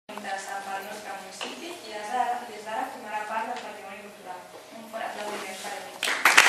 interessant pel nostre municipi i des d'ara formarà part del patrimoni cultural. Un fort aplaudiment per a ells.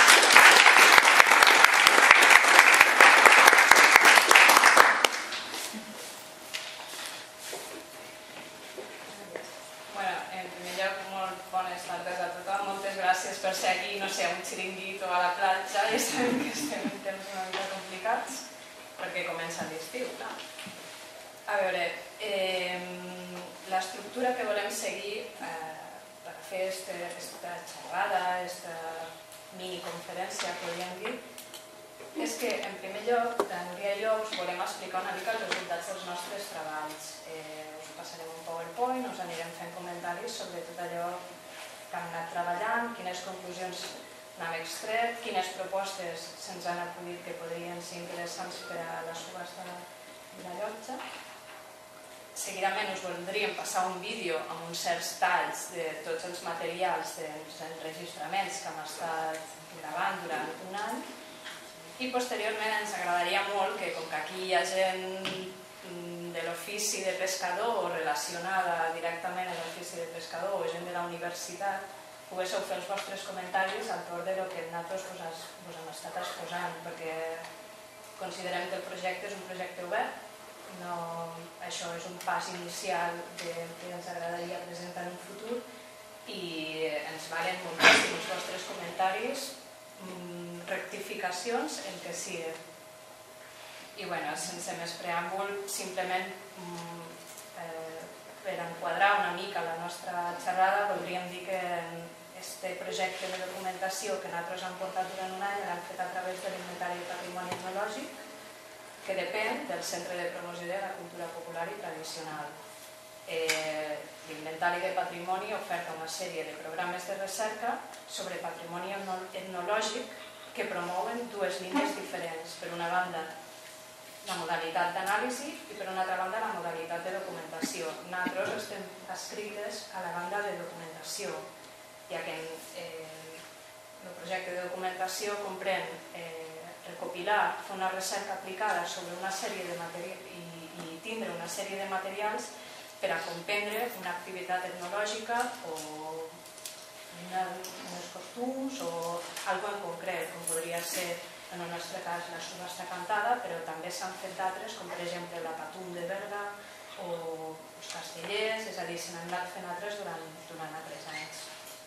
En primer lloc, molt bones tardes a tothom. Moltes gràcies per ser aquí, no sé, a un xiringuito a la platja. Ja sabem que estem en temps una mica complicats perquè comença l'estiu, clar. A veure, l'estructura que volem seguir per fer aquesta xerrada, aquesta miniconferència, podríem dir, és que, en primer lloc, la Núria i jo us volem explicar una mica els resultats dels nostres treballs. Us passarem un PowerPoint, us anirem fent comentaris sobre tot allò que hem anat treballant, quines conclusions n'hem extret, quines propostes se'ns han acudit que podrien ser interessants per a la subhasta de la llotja. Seguidament us voldríem passar un vídeo amb uns certs talls de tots els materials dels enregistraments que hem estat gravant durant un any i posteriorment ens agradaria molt que, com que aquí hi ha gent de l'ofici de pescador o relacionada directament amb l'ofici de pescador o gent de la universitat, poguéssiu fer els vostres comentaris al torn del que nosaltres us hem estat exposant, perquè considerem que el projecte és un projecte obert. Això és un pas inicial que ens agradaria presentar en un futur i ens valen moltíssim els vostres comentaris, rectificacions, el que sigui. I sense més preàmbul, simplement per enquadrar una mica la nostra xerrada, voldríem dir que aquest projecte de documentació que nosaltres hem portat durant un any l'hem fet a través de l'Inventari de Patrimoni Etnològic, que depèn del Centre de Promoció de la Cultura Popular i Tradicional. L'Inventari de Patrimoni oferta una sèrie de programes de recerca sobre patrimoni etnològic que promouen dues línies diferents. Per una banda, la modalitat d'anàlisi i per una altra banda la modalitat de documentació. Nosaltres estem adscrites a la banda de documentació, ja que el projecte de documentació comprèn recopilar, fer una recerca aplicada sobre una sèrie de materials i tindre una sèrie de materials per a comprendre una activitat etnològica o uns costums o alguna en concret, com podria ser en el nostre cas la subhasta cantada, però també s'han fet d'altres, com per exemple la Patum de Berga o els castellers, és a dir, se n'han anat fent altres durant altres anys.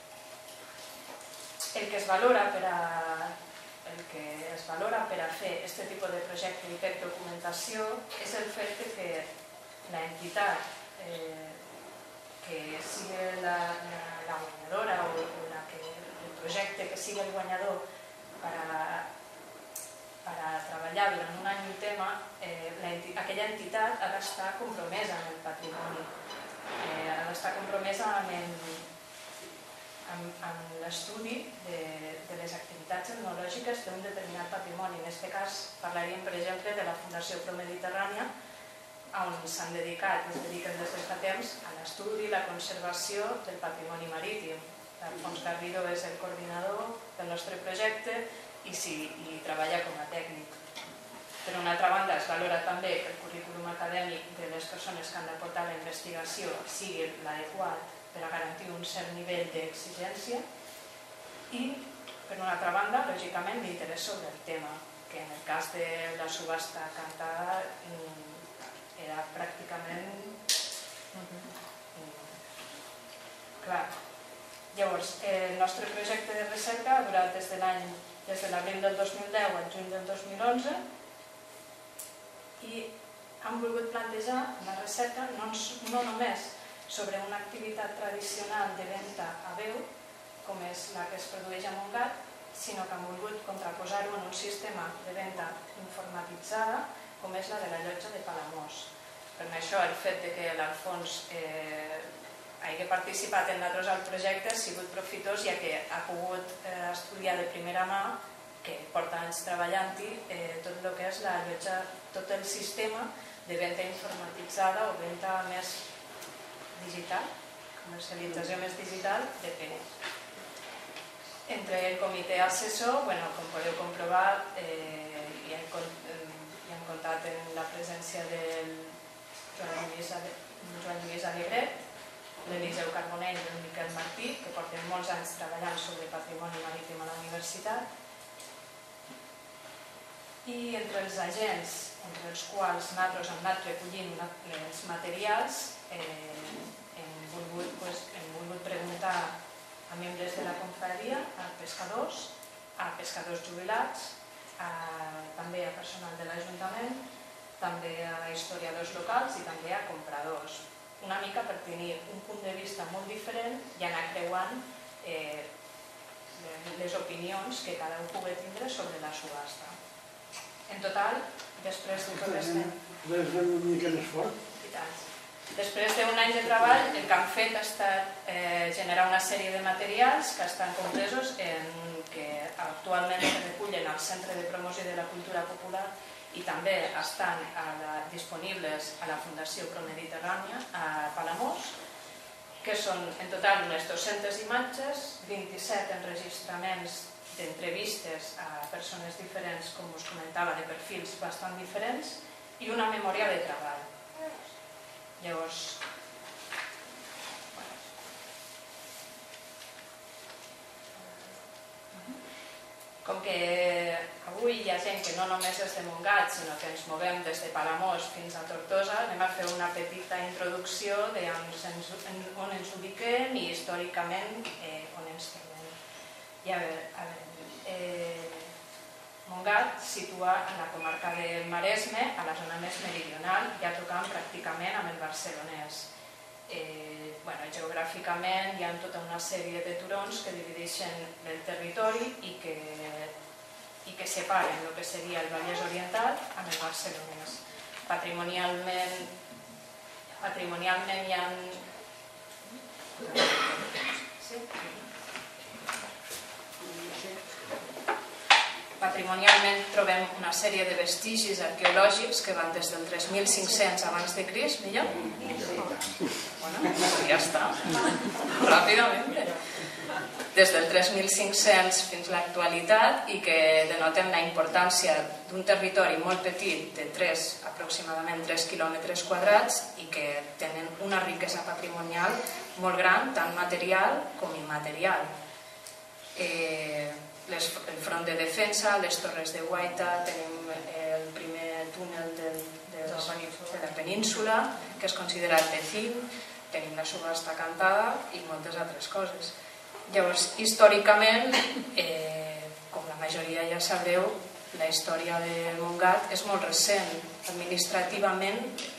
El que es valora per a fer aquest tipus de projecte i per documentació és el fet que l'entitat que sigui la guanyadora o el projecte que sigui el guanyador per a treballar durant un any un tema, aquella entitat ha d'estar compromesa amb el patrimoni, ha d'estar compromesa amb l'estudi de les activitats etnològiques d'un determinat patrimoni. En aquest cas parlaríem, per exemple, de la Fundació Promediterrània, on es dediquen des de fa temps a l'estudi i la conservació del patrimoni marítim. Alfons Garrido és el coordinador del nostre projecte i treballa com a tècnic. Per una altra banda, es valora també que el currículum acadèmic de les persones que han de portar la investigació sigui l'adequat per a garantir un cert nivell d'exigència i, per una altra banda, lògicament, l'interès sobre el tema, que en el cas de la subhasta cantada era pràcticament clar. Llavors, el nostre projecte de recerca ha durat des de l'abril del 2010 al juny del 2011 i hem volgut plantejar una recerca no només sobre una activitat tradicional de venda a veu, com és la que es produeix a Montgat, sinó que han volgut contraposar-ho en un sistema de venda informatitzada com és la de la llotja de Palamós. Per això el fet que l'Alfons hagi participat en nosaltres al projecte ha sigut profitós, ja que ha pogut estudiar de primera mà, que porta anys treballant-hi, tot el que és la llotja, tot el sistema de venda informatitzada o venda més digital, comercialització més digital de penes. Entre el comitè assessor, com podeu comprovar, hi hem comptat en la presència del Joan Lluís Alegret, l'Eliseu Carbonell i el Miquel Martí, que porten molts anys treballant sobre patrimoni marítim a la universitat. I entre els agents, entre els quals nosaltres hem anat recollint els materials, hem volgut preguntar a membres de la confraria, a pescadors jubilats, també a personal de l'Ajuntament, també a historiadors locals i també a compradors. Una mica per tenir un punt de vista molt diferent i anar creuant les opinions que cada un pugui tindre sobre la subhasta. En total, després de tot després d'un any de treball, el que han fet ha estat generar una sèrie de materials que estan compresos que actualment es recullen al Centre de Promoció de la Cultura Popular i també estan disponibles a la Fundació Promediterrània a Palamós, que són en total unes 200 imatges, 27 enregistraments d'entrevistes a persones diferents, com us comentava, de perfils bastant diferents, i una memòria de treball. Llavors, com que avui hi ha gent que no només és de Montgat, sinó que ens movem des de Palamós fins a Tortosa, anem a fer una petita introducció on ens ubiquem i històricament on ens trobem. I a veure, Montgat situa en la comarca del Maresme, a la zona més meridional, ja tocant pràcticament amb el barcelonès. Geogràficament hi ha tota una sèrie de turons que divideixen el territori i que separen el que seria el Vallès Oriental amb el barcelonès. Patrimonialment hi ha... Patrimonialment trobem una sèrie de vestigis arqueològics que van des del 3500 abans de Crist, millor? Bueno, ja està, ràpidament. Des del 3500 fins a l'actualitat i que denoten la importància d'un territori molt petit de aproximadament 3 quilòmetres quadrats i que tenen una riquesa patrimonial molt gran, tant material com immaterial. El front de defensa, les torres de Guaita, tenim el primer túnel de la península, que és considerat Tecín, tenim la subhasta cantada i moltes altres coses. Llavors, històricament, com la majoria ja sabreu, la història de Montgat és molt recent. Administrativament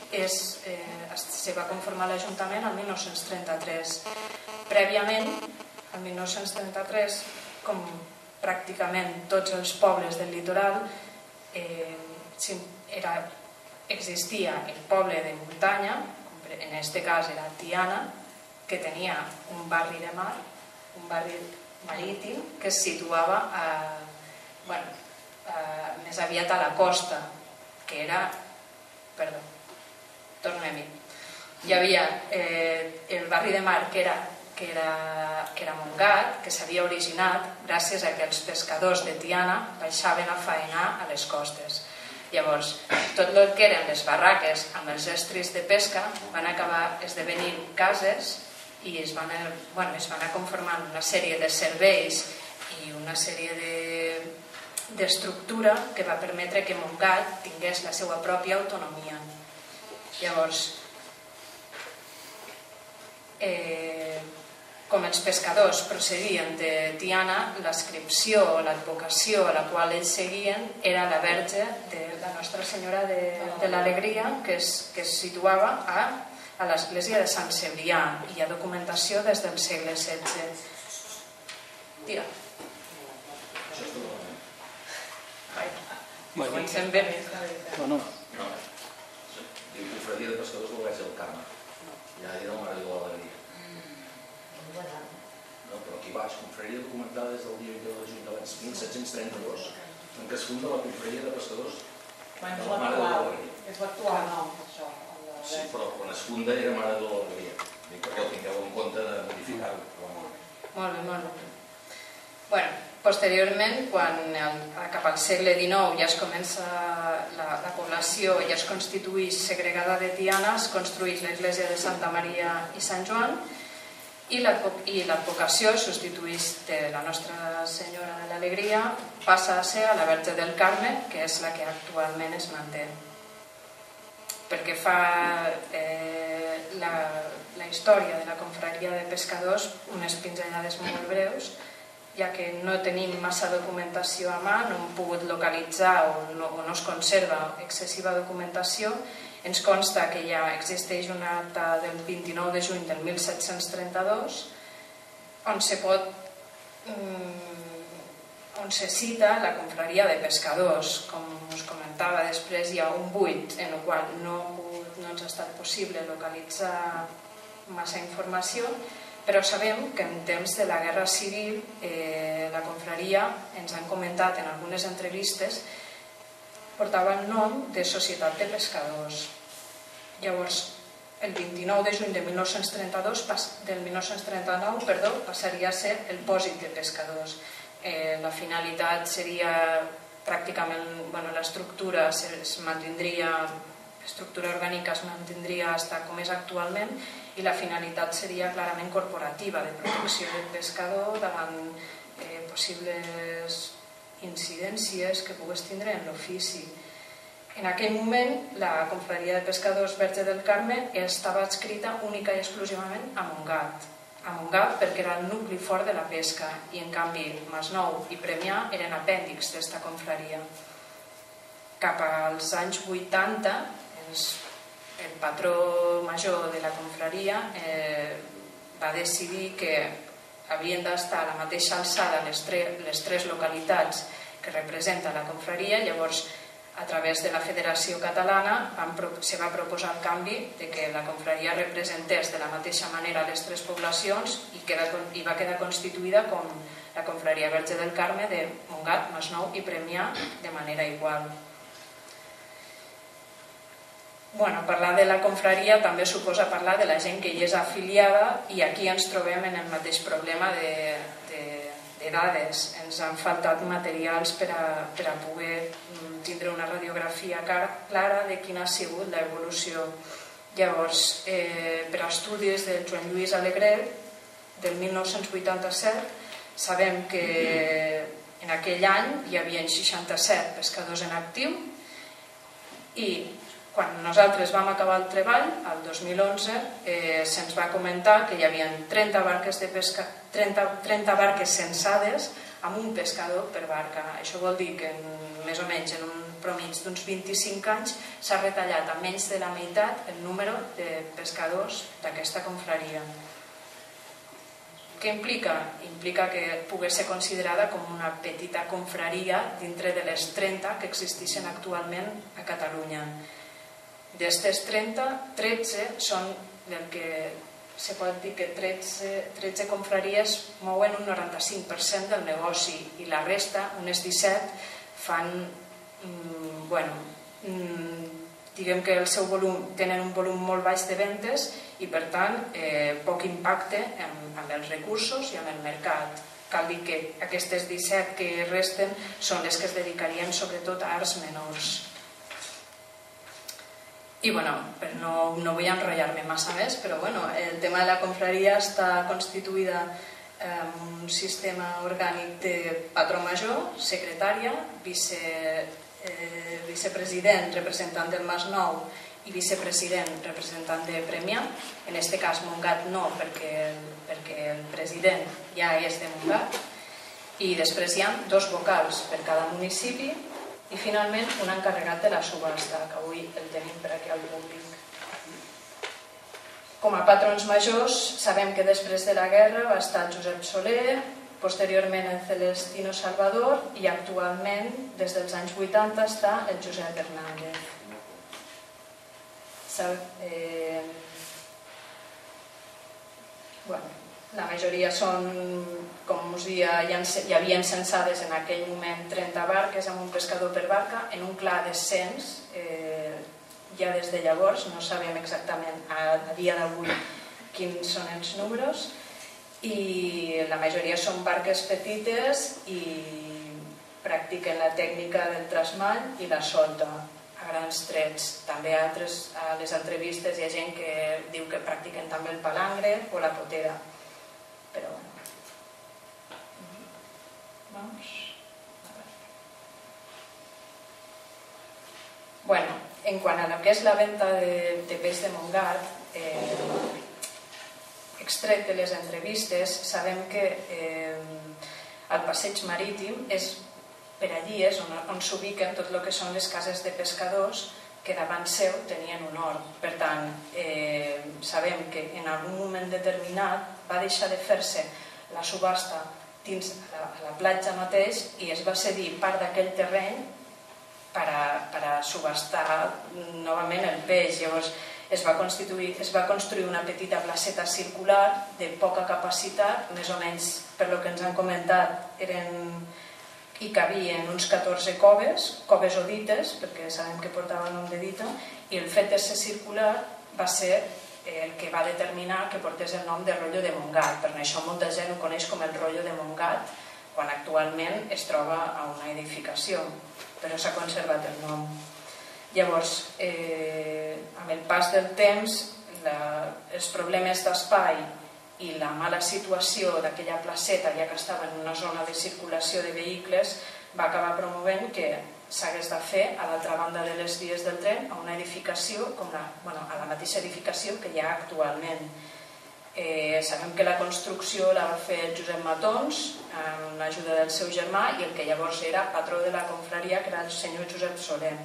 se va conformar l'Ajuntament el 1933. Prèviament, el 1933, com pràcticament tots els pobles del litoral, existia el poble de muntanya, en aquest cas era Tiana, que tenia un barri de mar, un barri marítim, que es situava més aviat a la costa, que era... Perdó, tornem-hi. Hi havia el barri de mar, que era Montgat, que s'havia originat gràcies a que els pescadors de Tiana baixaven a faenar a les costes. Llavors, tot el que eren les barraques amb els estris de pesca van acabar esdevenint cases i es van anar conformant una sèrie de serveis i una sèrie d'estructura que va permetre que Montgat tingués la seva pròpia autonomia. Llavors, com els pescadors procedien de Tiana, l'adscripció o l'advocació a la qual ells seguien era la Verge de la Nostra Senyora de l'Alegria, que es situava a l'església de Sant Cebrià, i hi ha documentació des del segle XVI. Tira. Comencem bé. No. Diu confraria de pescadors del Verge del Carme. Ja era el Mare de l'Alegria. No, però aquí baix, confraria documentada des del dia 20 de juny de l'any 1732, en què es funda la confraria de pescadors de la Mare de l'Alegria. És l'actual nom, això. Sí, però quan es funda era Mare de l'Alegria. Dic perquè ho tingueu en compte de modificar-ho. Molt bé. Bueno, posteriorment, quan cap al segle XIX ja es comença la població ja es constitueix segregada de Tiana, es construeix l'església de Santa Maria i Sant Joan i l'advocació substitueix de la Nostra Senyora de l'Alegria, passa a ser a la Verge del Carme, que és la que actualment es manté. Perquè fa la història de la confraria de pescadors unes pinzellades molt breus, ja que no tenim massa documentació a mà, no hem pogut localitzar o no es conserva excessiva documentació. Ens consta que ja existeix una acta del 29 de juny del 1732 on se cita la confraria de pescadors. Com us comentava, després hi ha un buit en el qual no ens ha estat possible localitzar massa informació, però sabem que en temps de la Guerra Civil la confraria, ens han comentat en algunes entrevistes, portava el nom de Societat de Pescadors. Llavors, el 29 de juny de 1939 passaria a ser el Pòsit de Pescadors. La finalitat seria pràcticament, l'estructura orgànica es mantindria hasta com és actualment i la finalitat seria clarament corporativa, de protecció del pescador davant possibles incidències que pogués tindre en l'ofici. En aquell moment, la confraria de pescadors Verge del Carme estava adscrita única i exclusivament a Montgat, perquè era el nucli fort de la pesca, i en canvi Masnou i Premià eren apèndixs d'esta confraria. Cap als anys 80, el patró major de la confraria va decidir que havien d'estar a la mateixa alçada les tres localitats que representa la confraria. Llavors, a través de la Federació Catalana se va proposar el canvi de que la confraria representés de la mateixa manera les tres poblacions i va quedar constituïda com la confraria Verge del Carme de Montgat, Masnou i Premià de manera igual. Parlar de la confraria també suposa parlar de la gent que hi és afiliada, i aquí ens trobem en el mateix problema de dades. Ens han faltat materials per a poder tindre una radiografia clara de quina ha sigut l'evolució. Llavors, per a estudis del Joan Lluís Alegret del 1987, sabem que en aquell any hi havia 67 pescadors en actiu, i quan nosaltres vam acabar el treball, el 2011, se'ns va comentar que hi havia 30 barques censades amb un pescador per barca. Això vol dir que més o menys en un promig d'uns 25 anys s'ha retallat a menys de la meitat el número de pescadors d'aquesta confraria. Què implica? Implica que pogués ser considerada com una petita confraria dintre de les 30 que existeixen actualment a Catalunya. D'aquestes 30, 13 són el que se pot dir que 13 confraries mouen un 95% del negoci, i la resta, unes 17, diguem que el seu volum, tenen un volum molt baix de ventes i per tant poc impacte amb els recursos i amb el mercat. Cal dir que aquestes 17 que resten són les que es dedicarien sobretot a arts menors. I no vull enrotllar-me massa més, però el tema de la confraria està constituïda en un sistema orgànic de patró major, secretària, vicepresident representant del Masnou i vicepresident representant de Premià. En aquest cas Montgat no, perquè el president ja és de Montgat, i després hi ha 2 vocals per cada municipi i finalment un encarregat de la subhasta, que avui el tenim per aquí al públic. Com a patrons majors sabem que després de la guerra va estar Josep Soler, posteriorment el Celestino Salvador, i actualment des dels anys 80 està el Josep Hernández. La majoria són, com us deia, hi havia censades en aquell moment 30 barques amb un pescador per barca, en un clar descens. Ja des de llavors no sabem exactament a dia d'avui quins són els números, i la majoria són barques petites i practiquen la tècnica del trasmall i la solta. grans trets. També a les entrevistes hi ha gent que diu que practiquen també el palangre o la potera. Però bueno, en quant a lo que és la venda de peix de Montgat, extret de les entrevistes, sabem que el passeig marítim per allí és on s'ubiquen tot el que són les cases de pescadors que davant seu tenien un hort. Per tant, sabem que en algun moment determinat va deixar de fer-se la subhasta dins a la platja mateix i es va cedir part d'aquell terreny per a subhastar novament el peix. Llavors es va construir una petita placeta circular de poca capacitat, més o menys per lo que ens han comentat hi cabien uns 14 coves o dites, perquè sabem que portava nom de dita, i el fet de ser circular va ser el que va determinar que portés el nom de Rollo de Montgat. Per això molta gent ho coneix com el Rollo de Montgat, quan actualment es troba a una edificació, però s'ha conservat el nom. Llavors, amb el pas del temps, els problemes d'espai i la mala situació d'aquella placeta, ja que estava en una zona de circulació de vehicles, va acabar promovent que s'hagués de fer a l'altra banda de les vies del tren a una edificació, a la mateixa edificació que hi ha actualment. Sabem que la construcció la va fer Josep Matons amb l'ajuda del seu germà i el que llavors era patró de la confraria, que era el senyor Josep Soler.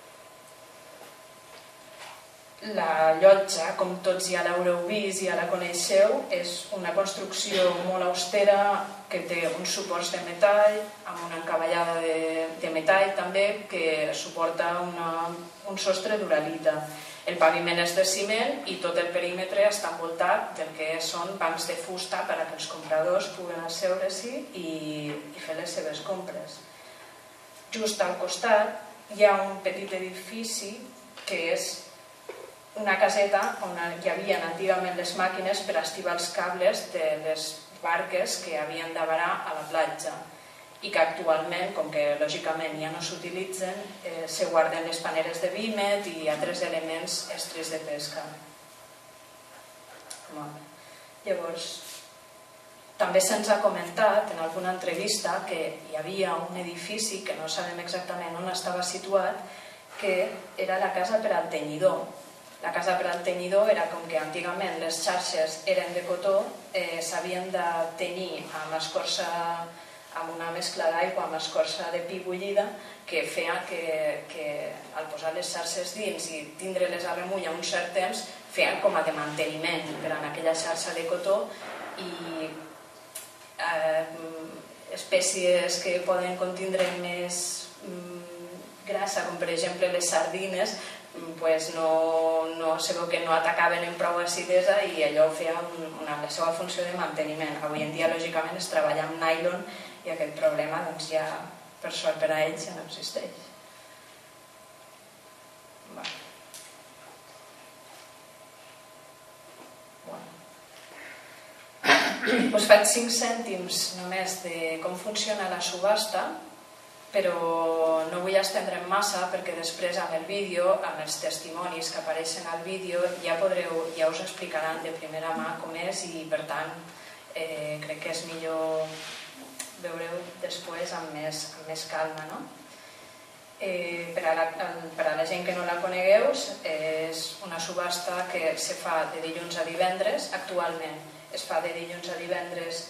La llotja, com tots ja l'haureu vist i ja la coneixeu, és una construcció molt austera que té uns suports de metall, amb una encavallada de metall també, que suporta un sostre d'uralita. El paviment és de ciment i tot el perímetre està envoltat del que són bancs de fusta perquè els compradors puguen asseure-s'hi i fer les seves compres. Just al costat hi ha un petit edifici que és una caseta on hi havia antigament les màquines per estivar els cables de les barques que havien de varar a la platja i que actualment, com que lògicament ja no s'utilitzen, se guarden les paneres de vímet i altres elements estris de pesca. Llavors, també se'ns ha comentat en alguna entrevista que hi havia un edifici que no sabem exactament on estava situat, que era la casa per al tenyidor. La casa per al tenyidor era com que antigament les xarxes eren de cotó, s'havien de tenyir amb una mescla d'aigua amb escorça de pi bullida que feia que al posar les xarxes dins i tindre-les a remull un cert temps feien com a de manteniment per a aquella xarxa de cotó i espècies que poden contindre més grassa, com per exemple les sardines, se veu que no atacaven en prou acidesa i allò feia la seva funció de manteniment. Avui en dia, lògicament, es treballa amb nylon i aquest problema, ja, per sort per a ells, ja no existeix. Us faig 5 cèntims només de com funciona la subhasta, però no vull estendre'm massa perquè després amb el vídeo, amb els testimonis que apareixen al vídeo, ja us explicaran de primera mà com és i per tant crec que és millor veure-ho després amb més calma. Per a la gent que no la conegueu, és una subhasta que se fa de dilluns a divendres. Actualment es fa de dilluns a divendres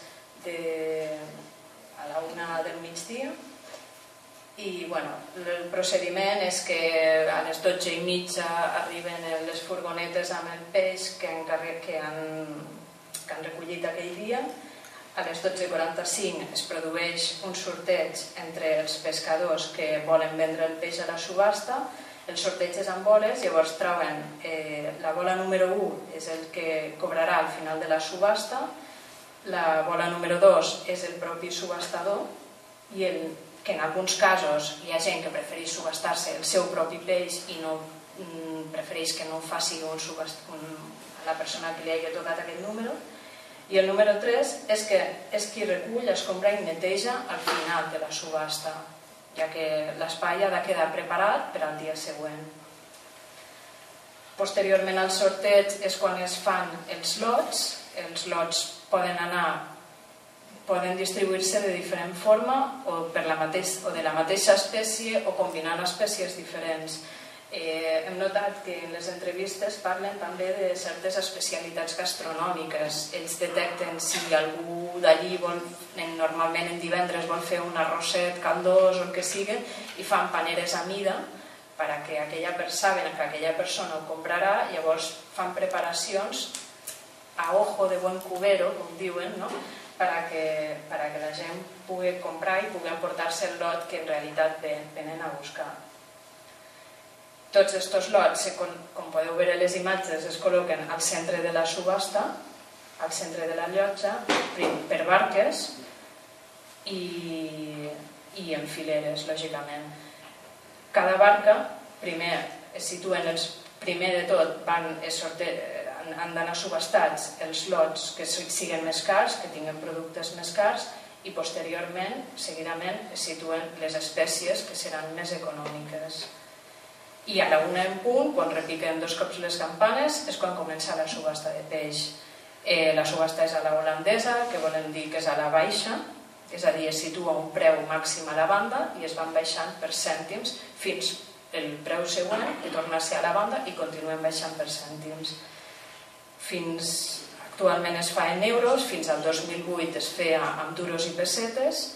a la 1 del migdia i el procediment és que a les 12:30 arriben les furgonetes amb el peix que han recollit aquell dia. A les 12:45 es produeix un sorteig entre els pescadors que volen vendre el peix a la subhasta. El sorteig és amb boles, llavors treuen la bola número 1 és el que cobrarà al final de la subhasta, la bola número 2 és el propi subhastador i que en alguns casos hi ha gent que prefereix subhastar-se el seu propi peix i no prefereix que no ho faci la persona que li hagi tocat aquest número. I el número 3 és qui recull, escombra i neteja al final de la subhasta. ja que l'espai ha de quedar preparat per al dia següent. Posteriorment al sorteig és quan es fan els lots poden distribuir-se de diferent forma o de la mateixa espècie o combinant espècies diferents. Hem notat que en les entrevistes parlen també de certes especialitats gastronòmiques. Ells detecten si algú d'allí normalment en divendres vol fer un arrosset caldós o el que sigui i fan paneres a mida perquè saben que aquella persona ho comprarà, llavors fan preparacions a ojo de buen cubero, com diuen, no? perquè la gent pugui comprar i pugui emportar-se el lot que en realitat venen a buscar. Tots aquests lots, com podeu veure a les imatges, es col·loquen al centre de la subhasta, al centre de la llotja, per barques i en fileres, lògicament. Cada barca, primer de tot, han d'anar subhastats els lots que siguin més cars, que tinguin productes més cars, i posteriorment, seguidament, es situen les espècies que seran més econòmiques. I a la 1 en punt, quan repiquen 2 cops les campanes, és quan comença la subhasta de peix. La subhasta és a la holandesa, que volen dir que és a la baixa, és a dir, es situa un preu màxim a la banda i es van baixant per cèntims fins el preu següent, que torna a ser a la banda i continuen baixant per cèntims. Actualment es fa en euros, fins al 2008 es feia amb duros i pessetes,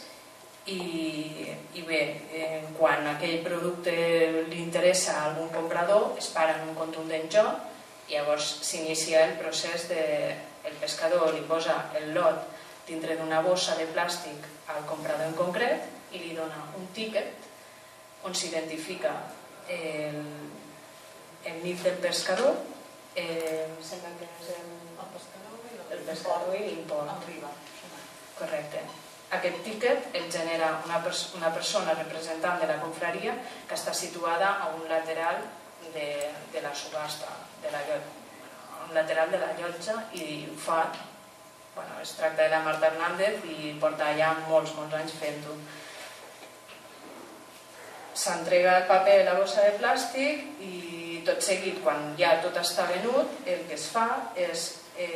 i bé, quan aquell producte li interessa a algun comprador es para en un contundent joc i llavors s'inicia el procés el pescador li posa el lot dintre d'una bossa de plàstic al comprador en concret i li dona un tíquet on s'identifica el NIF del pescador, sembla que és el pescador i l'import. Correcte. Aquest tíquet el genera una persona representant de la confraria que està situada a un lateral de la subhasta, a un lateral de la llotja, i ho fa, es tracta de la Marta Hernández i porta ja molts anys fent-ho. S'entrega el paper a la bossa de plàstic i tot seguit, quan ja tot està venut, el que es fa és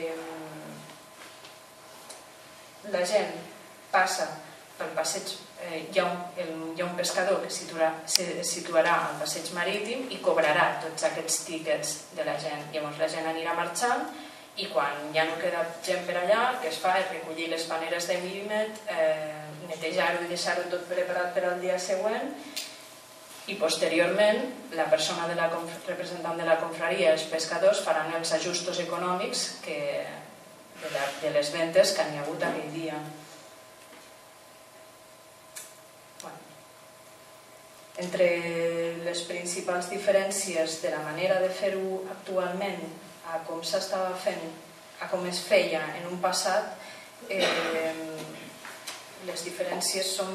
la gent passa pel passeig, hi ha un pescador que se situarà al passeig marítim i cobrarà tots aquests tíquets de la gent. Llavors la gent anirà marxant i quan ja no queda gent per allà, el que es fa és recollir les paneres de milímet, netejar-ho i deixar-ho tot preparat per al dia següent, i posteriorment la persona representant de la confraria i els pescadors faran els ajustos econòmics de les ventes que n'hi ha hagut aquell dia. Entre les principals diferències de la manera de fer-ho actualment a com s'estava fent, a com es feia en un passat, les diferències són,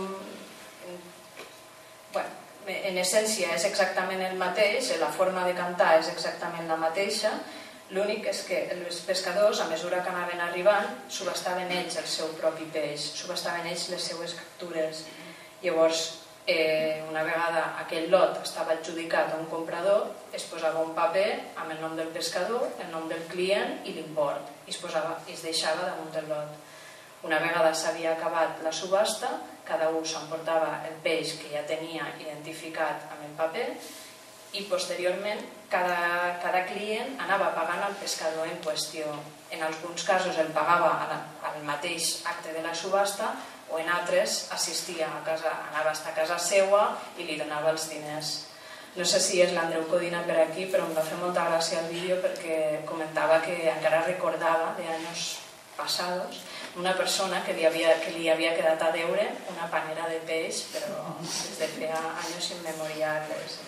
en essència és exactament el mateix, la forma de cantar és exactament la mateixa, l'únic és que els pescadors, a mesura que anaven arribant, subhastaven ells el seu propi peix, subhastaven ells les seues captures. Llavors, una vegada aquell lot estava adjudicat a un comprador, es posava un paper amb el nom del pescador, el nom del client i l'import, i es deixava damunt del lot. Una vegada s'havia acabat la subhasta, cada un s'emportava el peix que ja tenia identificat amb el paper i posteriorment cada client anava pagant al pescador en qüestió. En alguns casos el pagava al mateix acte de la subhasta o en altres assistia a casa, anava a casa seva i li donava els diners. No sé si és l'Andreu Codina per aquí, però em va fer molta gràcia el vídeo perquè comentava que encara recordava d'anys passados una persona que li havia quedat a deure una panera de peix, però des de feia anys immemorials.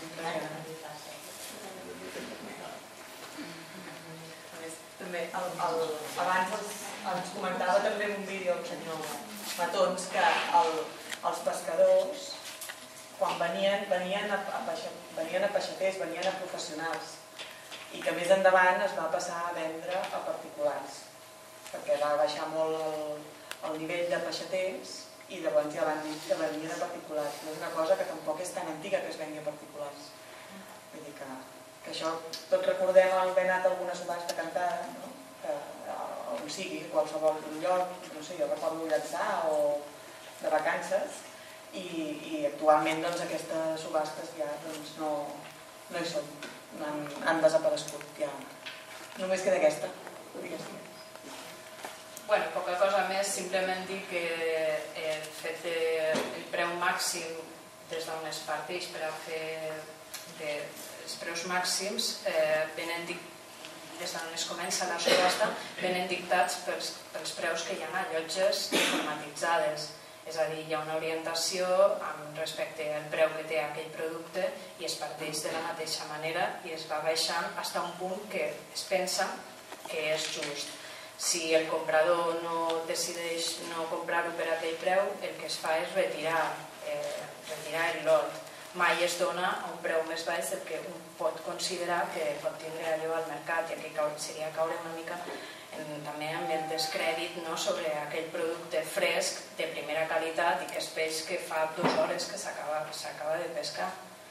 També, abans ens comentava també en un vídeo el senyor Matons que els pescadors, quan venien a peixaters, venien a professionals, i que més endavant es va passar a vendre a particulars, perquè va baixar molt el nivell de peixaters i llavors ja van dir que venia de particulars. No és una cosa que tampoc és tan antiga que es vengui a particulars. Vull dir que això, tots recordem haver anat a alguna subhasta cantada, no? On sigui, qualsevol lloc, no sé, jo recordo Llançà o de vacances, i actualment aquestes subhastes ja no hi són, han desaparegut ja. Només queda aquesta, diguéssim. Bueno, poca cosa més, simplement dir que el fet del preu màxim des d'on es parteix per a fer els preus màxims venen des d'on es comença la subhasta venen dictats pels preus que hi ha a llotges informatitzades. És a dir, hi ha una orientació respecte al preu que té aquell producte i es parteix de la mateixa manera i es va baixant fins a un punt que es pensa que és just. Si el comprador no decideix no comprar-ho per aquell preu, el que es fa és retirar el lot. Mai es dona a un preu més baix del que un pot considerar que pot tindre allò al mercat, i aquí seria caure una mica també amb el descrèdit sobre aquell producte fresc de primera qualitat i que és peix que fa 2 hores que s'acaba de pescar.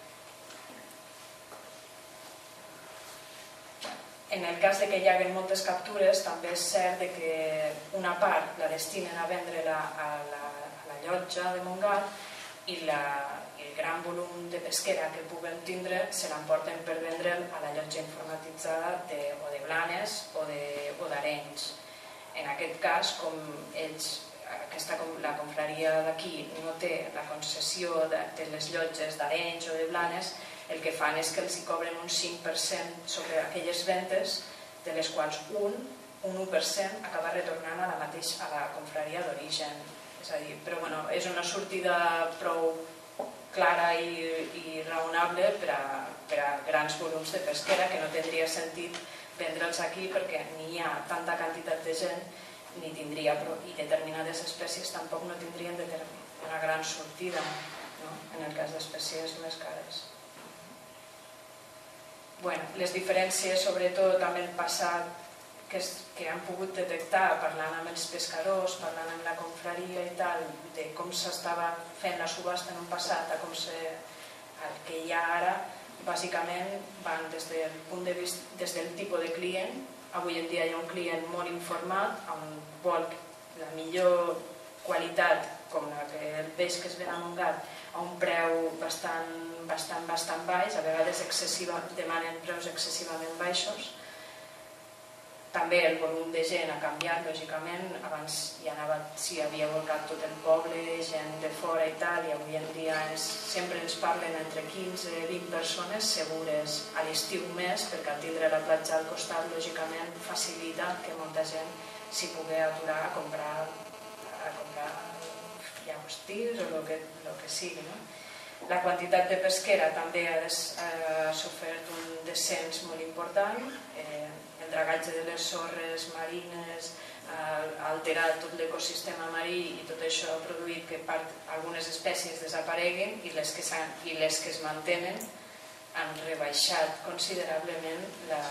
En el cas que hi hagi moltes captures, també és cert que una part la destinen a vendre-la a la llotja de Montgat i el gran volum de pesquera que puguem tindre se l'emporten per vendre'l a la llotja informatitzada o de Blanes o d'Arenys. En aquest cas, com la confraria d'aquí no té la concessió de les llotges d'Arenys o de Blanes, el que fan és que els hi cobren un 5% sobre aquelles ventes, de les quals un 1% acaba retornant a la confraria d'origen. És a dir, però és una sortida prou clara i raonable per a grans volums de pesquera que no tindria sentit vendre'ls aquí perquè ni hi ha tanta quantitat de gent ni tindria, i determinades espècies tampoc no tindrien una gran sortida, en el cas d'espècies més cares. Les diferències, sobretot amb el passat, que han pogut detectar parlant amb els pescadors, parlant amb la confraria i tal, de com s'estava fent la subhasta en un passat a com el que hi ha ara, bàsicament van des del tipus de client. Avui en dia hi ha un client molt informat, on vol la millor qualitat, com el peix que es ven a Montgat, a un preu bastant baix, a vegades demanen preus excessivament baixos. També el volum de gent ha canviat, lògicament. Abans s'hi havia volcat tot el poble, gent de fora i tal, i avui en dia sempre ens parlen entre 15 i 20 persones segures. A l'estiu més, perquè al tindre la platja al costat, lògicament facilita que molta gent s'hi pugui aturar a comprar llagostins o el que sigui. La quantitat de pesquera també ha sofert un descens molt important. El dragatge de les sorres marines ha alterat tot l'ecosistema marí i tot això ha produït que algunes espècies desapareguin i les que es mantenen han rebaixat considerablement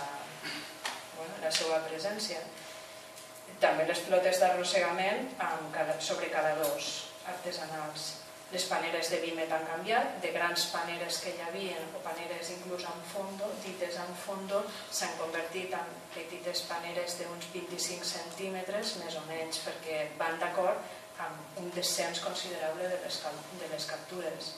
la seva presència. També les flotes d'arrossegament amb sobrecaladors artesanals. Les paneres de vímet han canviat, de grans paneres que hi havia, o paneres inclús en fondo, dites en fondo, s'han convertit en petites paneres d'uns 25 centímetres, més o menys, perquè van d'acord amb un descens considerable de les captures.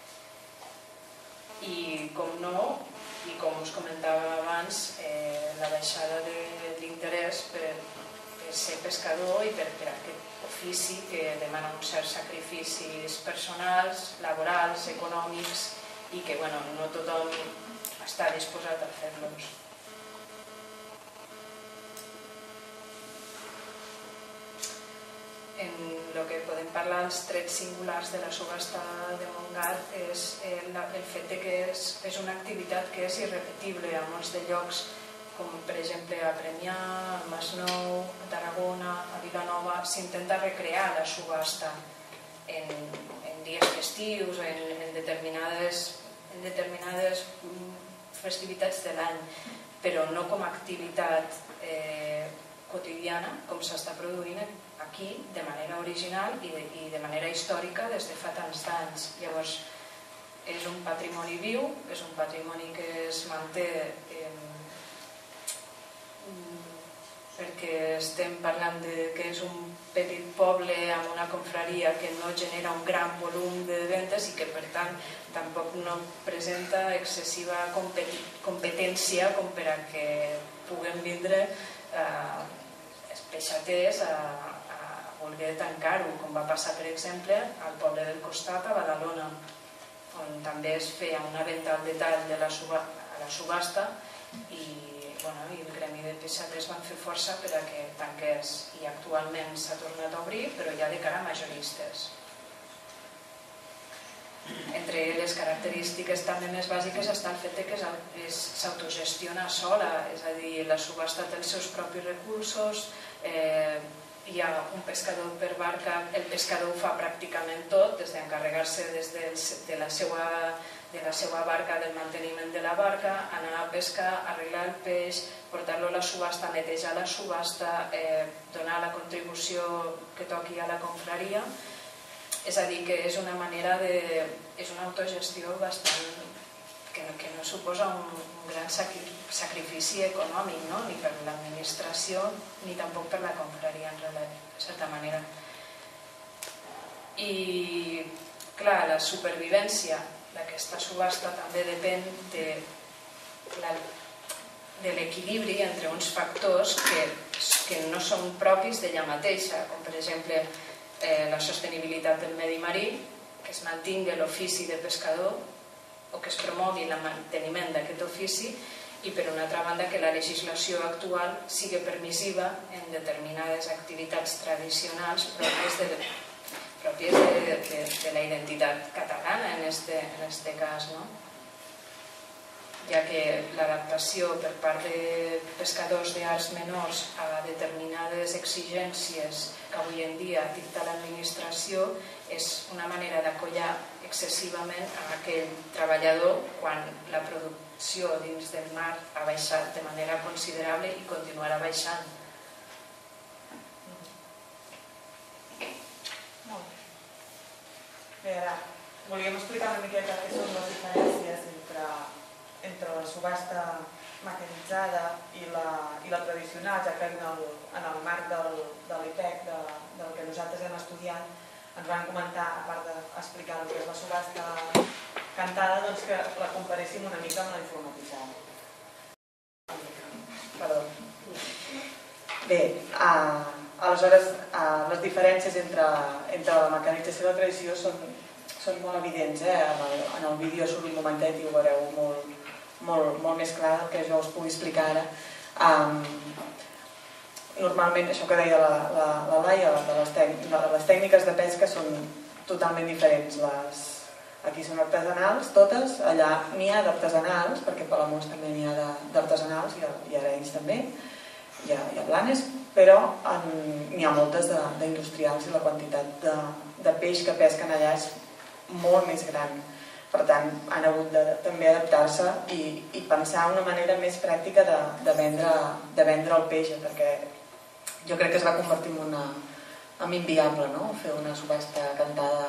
I com us comentava abans, la baixada de l'interès per ser pescador i per aquest ofici que demana uns certs sacrificis personals, laborals, econòmics i que no tothom està disposat a fer-los. En el que podem parlar dels trets singulars de la subhasta de Montgat és el fet que és una activitat que és irrepetible a molts de llocs, com per exemple a Premià, al Masnou, a Tarragona, a Vilanova. S'intenta recrear la subhasta en dies festius, en determinades festivitats de l'any, però no com a activitat quotidiana com s'està produint aquí de manera original i de manera històrica des de fa tants d'anys. Llavors, és un patrimoni viu, és un patrimoni que es manté perquè estem parlant que és un petit poble amb una confraria que no genera un gran volum de ventes i que per tant tampoc no presenta excessiva competència com per a que puguem vindre peixaters a voler tancar-ho, com va passar per exemple al poble del costat, a Badalona, on també es feia una venda al detall a la subhasta i el gremi de peixaters van fer força per a que tanqués i actualment s'ha tornat a obrir però ja de cara a majoristes. Entre les característiques també més bàsiques està el fet que s'autogestiona sola, és a dir, la subhasta té els seus propis recursos, hi ha un pescador per barca, el pescador ho fa pràcticament tot, des d'encarregar-se de la seva barca, del manteniment de la barca, anar a pescar, arreglar el peix, portar-lo a la subhasta, netejar la subhasta, donar la contribució que toqui a la confraria. És a dir, que és una manera és una autogestió bastant que no suposa un gran sacrifici econòmic, ni per l'administració ni tampoc per la confraria, en certa manera. I, clar, la supervivència d'aquesta subhasta també depèn de l'equilibri entre uns factors que no són propis d'ella mateixa, com per exemple la sostenibilitat del medi marí, que es mantingui l'ofici de pescador o que es promogui el manteniment d'aquest ofici i per una altra banda que la legislació actual sigui permissiva en determinades activitats tradicionals pròpies de la identitat catalana en este cas, ja que l'adaptació per part de pescadors d'arts menors a determinades exigències que avui en dia dicta l'administració és una manera d'acollar excessivament a aquell treballador quan la producció dins del mar ha baixat de manera considerable i continuarà baixant. Bé, ara volíem explicar una miqueta què són les diferències entre la subhasta mecanitzada i la tradicional, ja que en el marc de l'IPEC, del que nosaltres hem estudiat, ens van comentar, a part d'explicar el que és la subhasta cantada, doncs que la comparéssim una mica amb la informatitzada. Perdó. Bé, aleshores les diferències entre la mecanització i la tradició són molt evidents. En el vídeo surt un momentet i ho veureu molt més clar del que jo us pugui explicar ara. Normalment, això que deia la Laia, les tècniques de pesca són totalment diferents. Aquí són artesanals totes, allà n'hi ha d'artesanals, perquè a Palamós també n'hi ha d'artesanals i a Arenys també, hi ha Blanes, però n'hi ha moltes d'industrials i la quantitat de peix que pesquen allà és molt més gran. Per tant, han hagut de també adaptar-se i pensar una manera més pràctica de vendre el peix, perquè jo crec que es va convertir en inviable, fer una subhasta cantada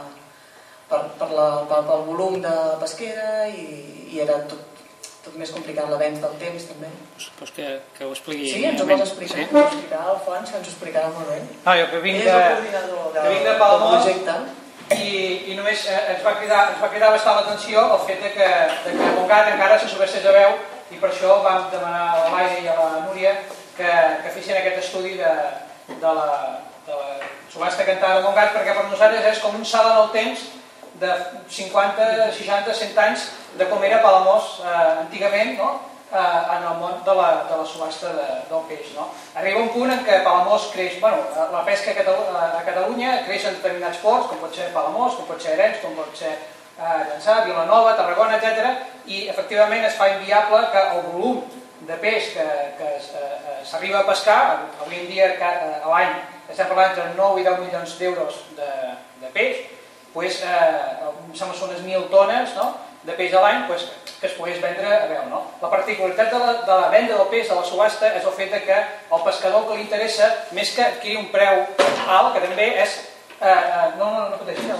pel volum de pesquera i era tot més complicat, la venda del temps també. Pues que ho expliqui. Sí, ens ho pots explicar, ens ho explicarà Alfons, que ens ho explicarà molt bé. Jo que vinc de Palamós i només ens va cridar bastant l'atenció el fet que a Montgat encara se subestés a veu i per això vam demanar a la Laia i a la Núria que fessin aquest estudi de la subhasta cantada de Montgat, perquè per nosaltres és com un salt en el temps de 50, 60, 100 anys de com era Palamós antigament, en el món de la subhasta del peix. Arriba un punt en què Palamós creix, la pesca a Catalunya creix en determinats ports, com pot ser Palamós, com pot ser Arenys, com pot ser Llançà, Vilanova, Tarragona, etc. I efectivament es fa inviable que el volum de peix que s'arriba a pescar, avui en dia a l'any estem parlant entre 9 i 10 milions d'euros de peix, em sembla que són unes 1.000 tones, de peix a l'any que es pogués vendre a veu. La particularitat de la venda del peix a la subhasta és el fet que al pescador que li interessa, més que adquirir un preu alt, que també és... No pateixi,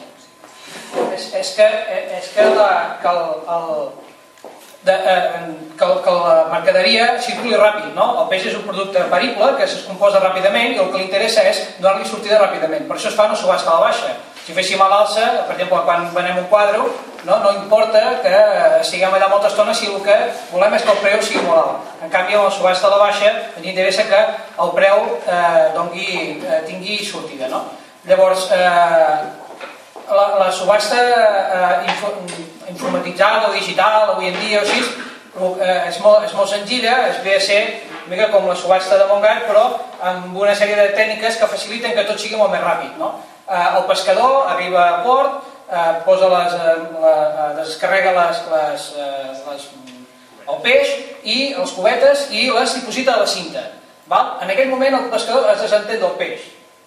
és que la mercaderia circuli ràpid. El peix és un producte perible que es composa ràpidament i el que li interessa és donar-li sortida ràpidament. Per això es fa una subhasta a la baixa. Si féssim a l'alça, per exemple, quan venem un quadre, no importa que estiguem allà molta estona si el que volem és que el preu sigui molt alt. En canvi, a la subhasta a la baixa ens interessa que el preu tingui sortida. Llavors, la subhasta informatitzada o digital, avui en dia, és molt senzilla, es ve a ser una mica com la subhasta de Montgat, però amb una sèrie de tècniques que faciliten que tot sigui molt més ràpid. El pescador arriba a port, descarrega el peix i els cubetes i les diposita a la cinta. En aquell moment el pescador es desentén del peix.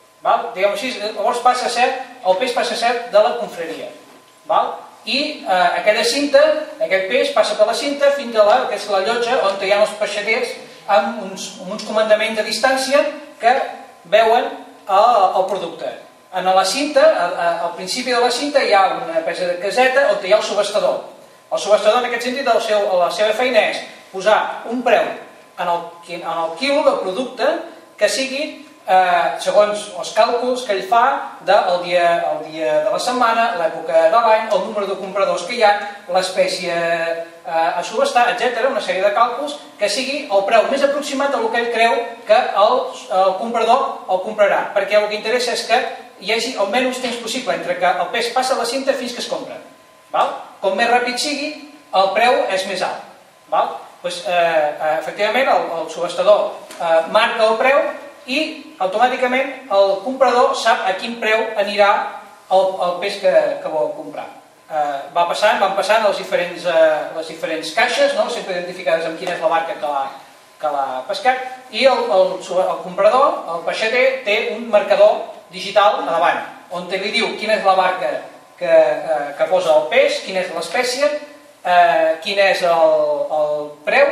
Llavors el peix passa a ser de la confraria. I aquella cinta, aquell peix passa per la cinta fins a la llotja on hi ha els peixaters amb uns comandaments de distància que veuen el producte. En la cinta, al principi de la cinta hi ha una peça de caseta on hi ha el subhastador. El subhastador en aquest sentit la seva feina és posar un preu en el quilo de producte que sigui segons els càlculs que ell fa del dia de la setmana, l'època de l'any, el número de compradors que hi ha, l'espècie a subhastar, etc. Una sèrie de càlculs que sigui el preu més aproximat al que ell creu que el comprador el comprarà, perquè el que interessa és que hi hagi el menys temps possible entre que el peix passa a la cinta fins que es compra. Com més ràpid sigui, el preu és més alt. Efectivament, el subhastador marca el preu i automàticament el comprador sap a quin preu anirà el peix que vol comprar. Van passant les diferents caixes, sempre identificades amb quina és la marca que l'ha pescat, i el comprador, el peixater, té un marcador digital a davant, on li diu quina és la marca que posa el peix, quina és l'espècie, quin és el preu,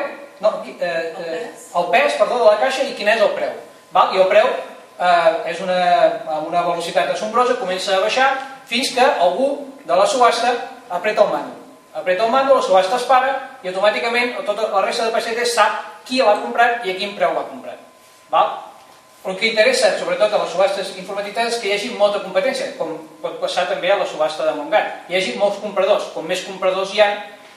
el pes de la caixa i quin és el preu. I el preu és amb una velocitat assombrosa, comença a baixar fins que algú de la subhasta apreta el mando. Apreta el mando, la subhasta es para i automàticament tota la resta de peixaters sap qui l'ha comprat i a quin preu l'ha comprat. El que interessa, sobretot a les subhastes informatitzades, és que hi hagi molta competència, com pot passar també a la subhasta de Montgat. Hi hagi molts compradors. Com més compradors hi ha,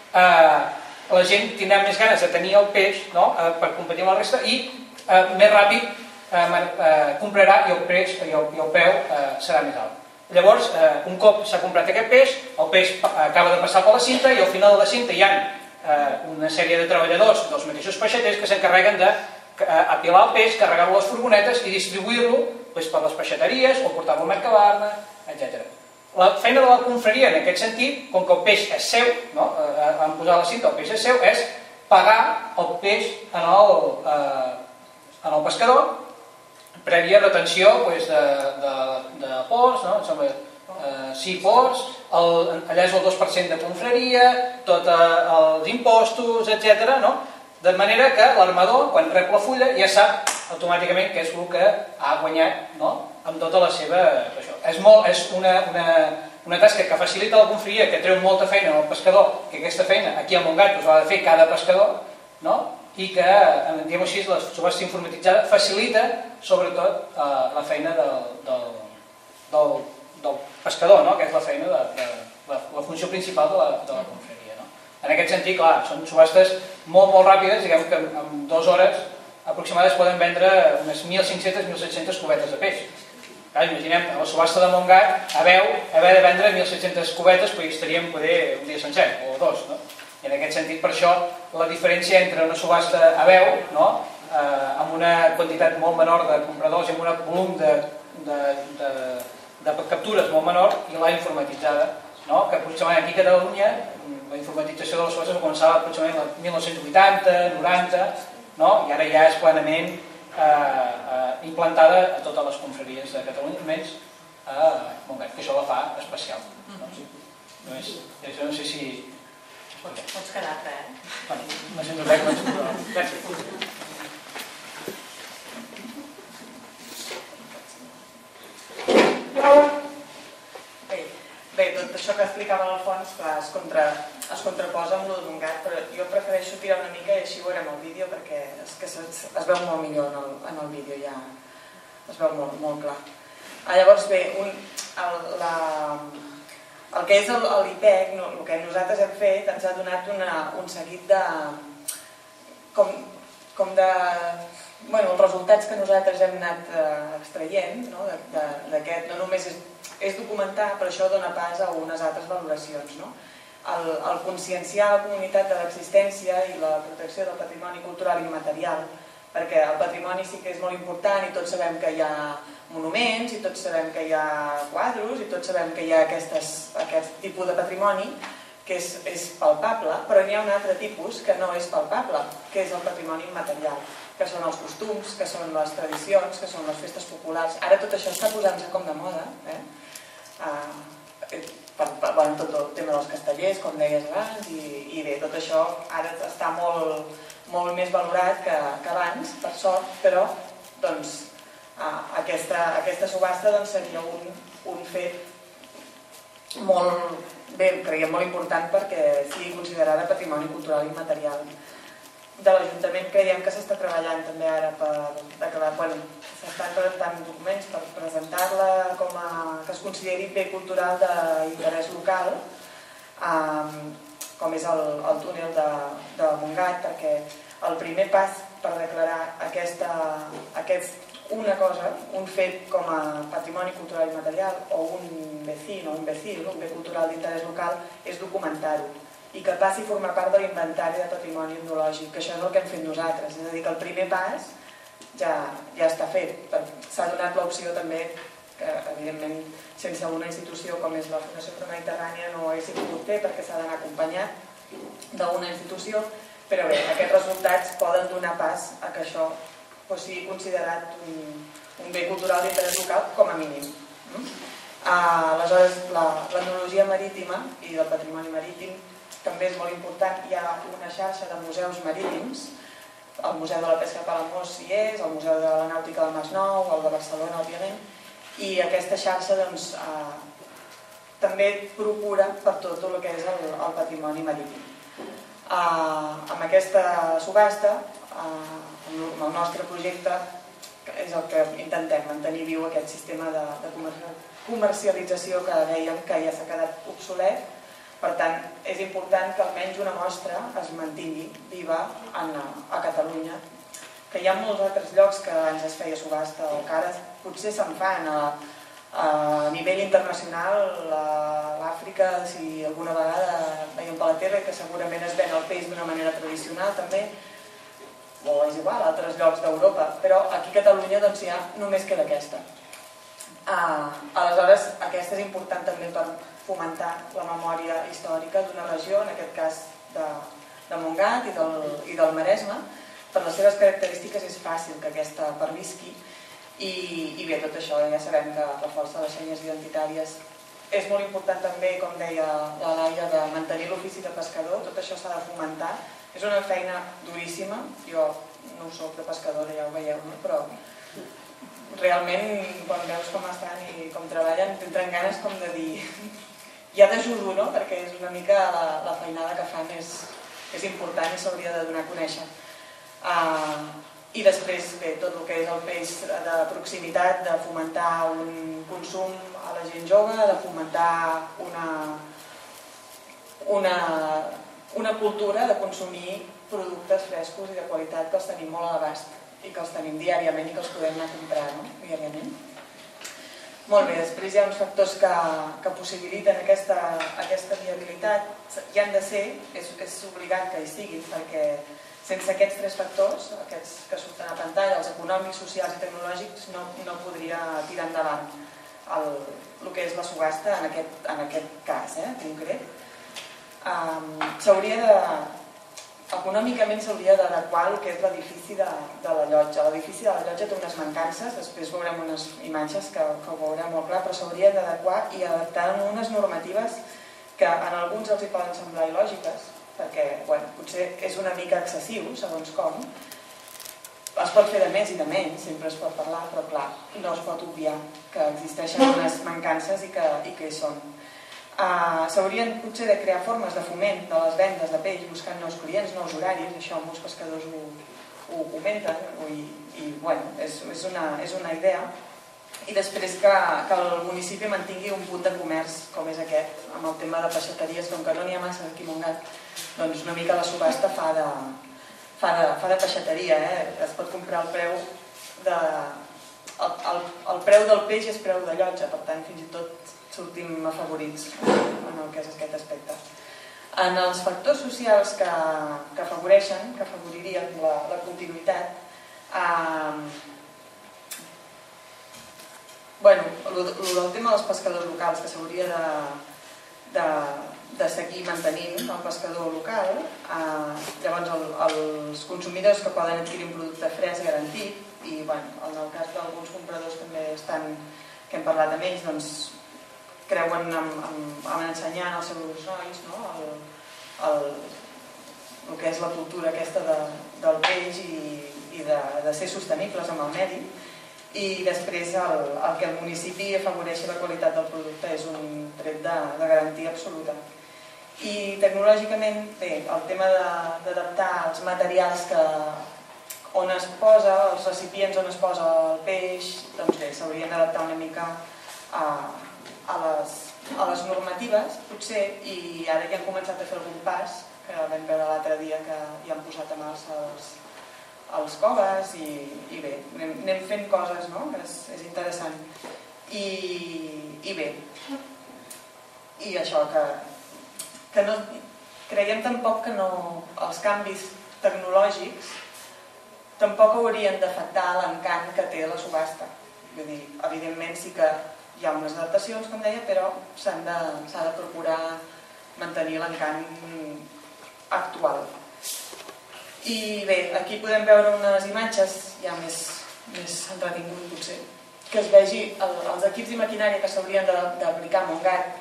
la gent tindrà més ganes de tenir el peix per competir amb la resta i més ràpid comprarà i el preu serà més alt. Llavors, un cop s'ha comprat aquest peix, el peix acaba de passar per la cinta i al final de la cinta hi ha una sèrie de treballadors dels mateixos peixaters que s'encarreguen d'apilar el peix, carregar-lo a les furgonetes i distribuir-lo per les peixateries o portar-lo al Mercabarna, etc. La feina de la confraria en aquest sentit, com que el peix és seu, en posar la cinta el peix és seu, és pagar el peix en el pescador prèvia retenció de ports, em sembla 6 ports, allà és el 2% de confraria, tots els impostos, etc. De manera que l'armador, quan rep la fulla, ja sap automàticament què és el que ha guanyat amb tota la seva... És una tasca que facilita la confraria, que treu molta feina al pescador, que aquesta feina aquí a Montgat ho ha de fer cada pescador, i que, diguem-ho així, la subhasta informatitzada facilita sobretot la feina del pescador, que és la feina la funció principal de la confraria. En aquest sentit, clar, són subhastes molt ràpides, diguem que en 2 hores aproximades poden vendre unes 1.500-1.700 cubetes de peix. Imaginem, a la subhasta de Montgat, haver de vendre 1.700 cubetes, perquè estaríem poder un dia sencer, o 2. I en aquest sentit, per això, la diferència entre una subhasta a veu, amb una quantitat molt menor de compradors i amb un volum de captures molt menor, i la informatitzada, que aproximadament aquí a Catalunya la informatització de les subhastes començava aproximadament el 1980, 90, i ara ja és plenament implantada a totes les confraries de Catalunya, menys a Montgat, que això la fa especial. No sé si Pots quedar-te, Me sento bé que vaig posar. Gràcies. Bé, tot això que explicava l'Alfons es contraposa amb el de Montgat, però jo prefereixo tirar una mica i així ho veurem al vídeo perquè és que es veu molt millor en el vídeo, ja es veu molt clar. Llavors bé, el que és l'IPEC, el que nosaltres hem fet, ens ha donat un seguit de els resultats que nosaltres hem anat extraient d'aquest, no només és documentar, però això dona pas a unes altres valoracions. El conscienciar la comunitat de l'existència i la protecció del patrimoni cultural immaterial, perquè el patrimoni sí que és molt important i tots sabem que hi ha monuments i tots sabem que hi ha quadros i tots sabem que hi ha aquest tipus de patrimoni que és palpable, però n'hi ha un altre tipus que no és palpable, que és el patrimoni immaterial, que són els costums, que són les tradicions, que són les festes populars. Ara tot això està posant-se com de moda, tot el tema dels castellers, com deies abans, i bé, tot això ara està molt més valorat que abans, per sort, però aquesta subhasta seria un fet creiem molt important perquè sigui considerada patrimoni cultural immaterial. De l'Ajuntament creiem que s'està treballant també ara s'estan presentant documents per presentar-la que es consideri bé cultural d'interès local, com és el túnel de Montgat, perquè el primer pas per declarar una cosa, un fet com a patrimoni cultural immaterial o un bé cultural d'interès local és documentar-ho i que passi a formar part de l'inventari de patrimoni etnològic, que això és el que hem fet nosaltres, és a dir, que el primer pas ja està fet. S'ha donat l'opció també, que evidentment sense una institució com és la Fundació Mediterrània no ho haguéssim pogut fer perquè s'ha d'anar acompanyat d'una institució, però bé, aquests resultats poden donar pas a que això sigui considerat un bé cultural d'interès local com a mínim. Aleshores, l'etnologia marítima i del patrimoni marítim també és molt important. Hi ha una xarxa de museus marítims, el Museu de la Pesca de Palamós hi és, el Museu de la Nàutica del Masnou, el de Barcelona, òbviament, i aquesta xarxa també procura per tot el que és el patrimoni marítim. Amb aquesta subhasta, amb el nostre projecte, és el que intentem mantenir viu aquest sistema de comercialització que dèiem que ja s'ha quedat obsolet. Per tant, és important que almenys una mostra es mantingui viva a Catalunya, que hi ha molts altres llocs que abans es feia subhasta o que ara potser se'n fan a nivell internacional, a l'Àfrica, si alguna vegada veiem per la terra, que segurament es ven el peix d'una manera tradicional també, o és igual, a altres llocs d'Europa, però aquí a Catalunya ja només queda aquesta. Aleshores, aquesta és important també per fomentar la memòria històrica d'una regió, en aquest cas de Montgat i del Maresme. Per les seves característiques és fàcil que aquesta pervisqui i bé, tot això ja sabem que la força de les senyes identitàries és molt important també, com deia la Laia, de mantenir l'ofici de pescador. Tot això s'ha de fomentar. És una feina duríssima, jo no soc de pescadora, ja ho veieu, però realment quan veus com estan i com treballen tindran ganes com de dir ja t'ajudo, no? Perquè és una mica la feinada que fan és important i s'hauria de donar a conèixer. I després bé, tot el que és el peix de proximitat, de fomentar un consum a la gent jove, de fomentar una cultura de consumir productes frescos i de qualitat que els tenim molt a l'abast i que els tenim diàriament i que els podem anar a comprar diàriament. Molt bé, després hi ha uns factors que possibiliten aquesta viabilitat. Hi han de ser, és obligat que hi siguin, perquè sense aquests tres factors, aquests que surten a pantalla, els econòmics, socials i tecnològics, no podria tirar endavant el que és la subhasta en aquest cas concret. Econòmicament s'hauria d'adequar el que és l'edifici de la llotja. L'edifici de la llotja té unes mancances, després veurem unes imatges que ho veurem molt clar, però s'hauria d'adequar i adaptar unes normatives que en alguns els hi poden semblar il·lògiques, perquè potser és una mica excessiu, segons com. Es pot fer de més i de menys, sempre es pot parlar, però clar, no es pot obviar que existeixen unes mancances i que hi són. S'haurien potser de crear formes de foment de les vendes de peix, buscant nous clients, nous horaris, això molts pescadors ho comenten, i és una idea. I després que el municipi mantingui un punt de comerç com és aquest, amb el tema de peixateries, com que no n'hi ha massa aquí a Montgat, doncs una mica la subhasta fa de peixateria, es pot comprar el preu del peix és preu de llotja, per tant fins i tot sortim afavorits en el que és aquest aspecte. En els factors socials que afavoreixen, que afavoririen la continuïtat, el tema dels pescadors locals, que s'hauria de seguir mantenint el pescador local, llavors els consumidors que poden adquirir un producte fresc garantit, i en el cas d'alguns compradors també que hem parlat amb ells, doncs creuen en ensenyar als seus nois el que és la cultura aquesta del peix i de ser sostenibles amb el medi. I després el que el municipi afavoreixi la qualitat del producte és un tret de garantia absoluta. I tecnològicament, bé, el tema d'adaptar els materials on es posa, els recipients on es posa el peix, doncs bé, s'haurien d'adaptar una mica a les normatives, potser, i ara ja han començat a fer algun pas, que vam veure l'altre dia que ja han posat a marxa els coves, i bé, anem fent coses, no? És interessant. I bé, i això, que no creiem tampoc que els canvis tecnològics tampoc haurien d'afectar l'encant que té la subhasta. Vull dir, evidentment sí que hi ha unes adaptacions, com deia, però s'ha de procurar mantenir l'encant actual. I bé, aquí podem veure unes imatges ja més entretingut potser, que es vegi els equips i maquinària que s'haurien d'aplicar a Montgat.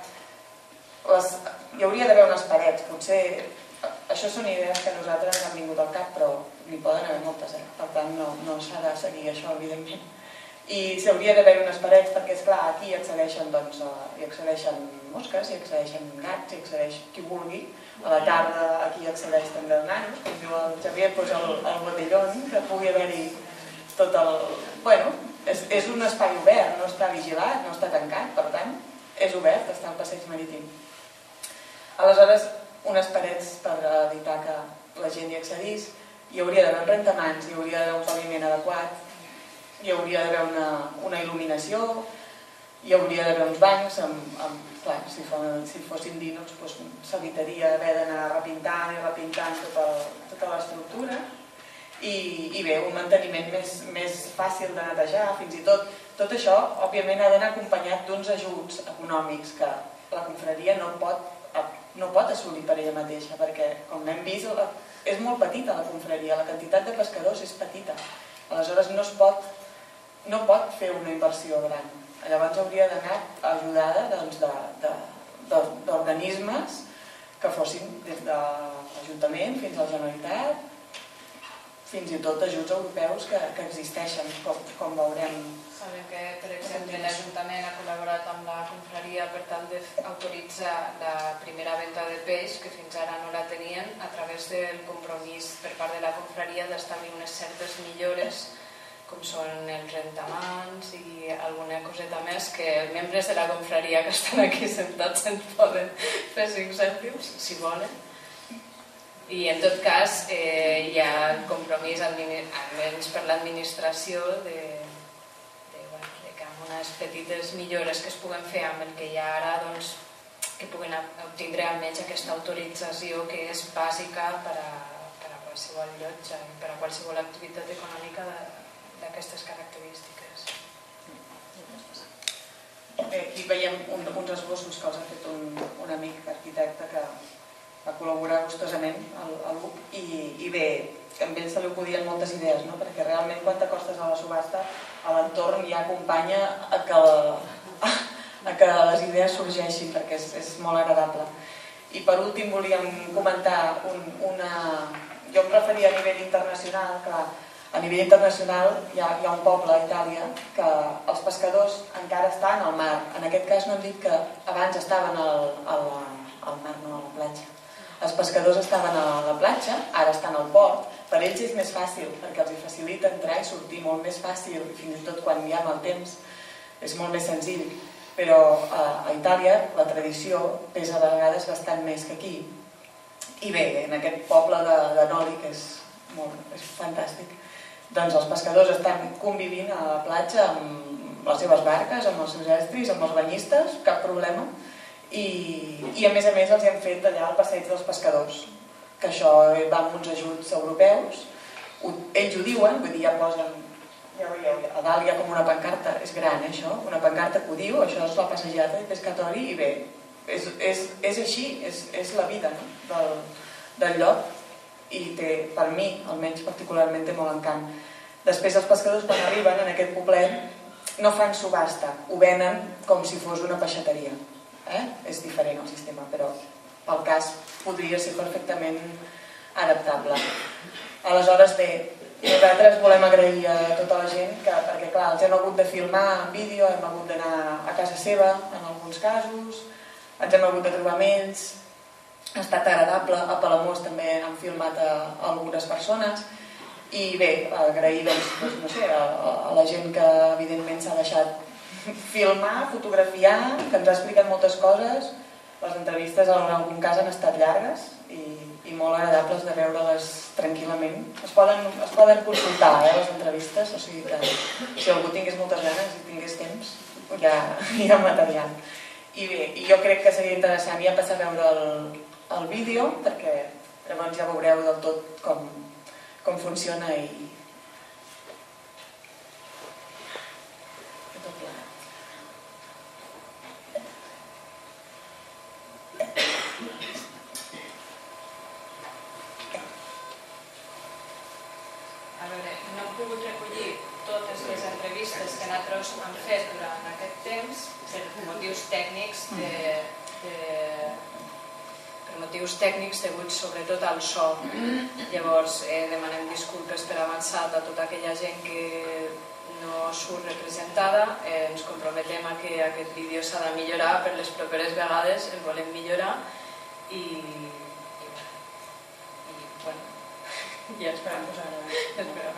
Hi hauria d'haver unes parets, potser això són idees que a nosaltres ens han vingut al cap, però n'hi poden haver moltes, per tant no s'ha de seguir això, evidentment. I s'hauria d'haver unes parets perquè, esclar, aquí hi accedeixen mosques, hi accedeixen gats, hi accedeix qui vulgui. A la tarda aquí hi accedeix també els nanos, com diu el Xavier, doncs el botellón, que pugui haver-hi tot el... Bueno, és un espai obert, no està vigilat, no està tancat, per tant, és obert, està al passeig marítim. Aleshores, unes parets per evitar que la gent hi accedís, hi hauria d'haver un rentamans, hi hauria d'haver un paviment adequat, hi hauria d'haver una il·luminació, hi hauria d'haver uns bancs, clar, si fossin dinos s'evitaria haver d'anar repintant i repintant tota l'estructura, i bé, un manteniment més fàcil de netejar, fins i tot això, òbviament, ha d'anar acompanyat d'uns ajuts econòmics que la confraria no pot assolir per ella mateixa, perquè, com hem vist, és molt petita la confraria, la quantitat de pescadors és petita, aleshores no pot fer una inversió gran. Llavors hauria d'anar ajudada d'organismes que fossin des de l'Ajuntament fins a la Generalitat, fins i tot ajuts europeus que existeixen, com veurem. Sabem que, per exemple, l'Ajuntament ha col·laborat amb la confraria per tal d'autoritzar la primera venda de peix, que fins ara no la tenien, a través del compromís per part de la confraria d'establir unes certes millores, com són els rentamans i alguna coseta més que els membres de la confraria que estan aquí sentats ens poden fer 5 cèntims, si volen. I en tot cas hi ha compromís almenys per l'administració de que amb unes petites millores que es puguen fer amb el que hi ha ara, que puguin obtindre almenys aquesta autorització que és bàsica per a qualsevol llotja i per a qualsevol activitat econòmica d'aquestes característiques. Aquí veiem uns esbossos que els ha fet un amic arquitecte que va col·laborar gustosament a l'UC, i bé, amb ell se li podien moltes idees, perquè realment quan t'acostes a la subhasta a l'entorn ja acompanya a que les idees sorgeixin, perquè és molt agradable. I per últim volíem comentar jo em referia a nivell internacional, que a nivell internacional hi ha un poble a Itàlia que els pescadors encara estan al mar. En aquest cas no hem dit que abans estaven al mar, no a la platja. Els pescadors estaven a la platja, ara estan al port. Per ells és més fàcil, perquè els facilita entrar i sortir molt més fàcil, fins i tot quan hi ha mal temps és molt més senzill. Però a Itàlia la tradició pesa a vegades bastant més que aquí. I bé, en aquest poble de Noli, que és fantàstic, doncs els pescadors estan convivint a la platja amb les seves barques, amb els seus estris, amb els banyistes, cap problema. I a més els hem fet allà el passeig dels pescadors, que això va amb uns ajuts europeus. Ells ho diuen, vull dir, ja posen, ja veieu, a dalt hi ha com una pancarta, és gran això, una pancarta que ho diu, això és la passejata de pescatori, i bé, és així, és la vida del lloc, i té, per mi, almenys particularment, té molt encant. Després els pescadors, quan arriben en aquest poblet, no fan subhasta, ho venen com si fos una peixateria. És diferent el sistema, però pel cas podria ser perfectament adaptable. Aleshores, bé, nosaltres volem agrair a tota la gent, perquè clar, els hem hagut de filmar en vídeo, hem hagut d'anar a casa seva, en alguns casos, ens hem hagut de trobar amb ells, ha estat agradable. A Palamós també han filmat a algunes persones, i bé, agrair a la gent que evidentment s'ha deixat filmar, fotografiar, que ens ha explicat moltes coses. Les entrevistes en algun cas han estat llargues i molt agradables de veure-les tranquil·lament. Es poden consultar, les entrevistes, o sigui que si algú tingués moltes ganes i tingués temps, hi ha material. I bé, jo crec que seria interessant ja passar a veure el vídeo, perquè llavors ja veureu del tot com funciona i tot plegat. A veure, no hem pogut recollir totes les entrevistes que nosaltres hem fet durant aquest temps per motius tècnics deguts sobretot al so. Llavors demanem disculpes per avançat a tota aquella gent que no surt representada. Ens comprometem a que aquest vídeo s'ha de millorar, per les properes vegades el volem millorar i esperem posar-ho.